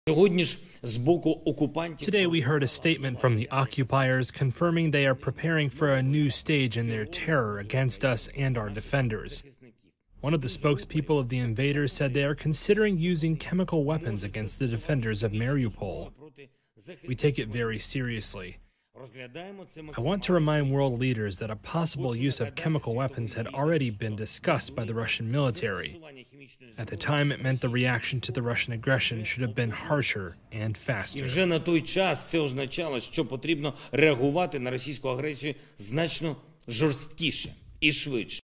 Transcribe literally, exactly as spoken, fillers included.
Today we heard a statement from the occupiers confirming they are preparing for a new stage in their terror against us and our defenders. One of the spokespeople of the invaders said they are considering using chemical weapons against the defenders of Mariupol. We take it very seriously. I want to remind world leaders that a possible use of chemical weapons had already been discussed by the Russian military. At the time, it meant the reaction to the Russian aggression should have been harsher and faster. І вже на той час це означало, що потрібно реагувати на російську агресію значно жорсткіше і швидше.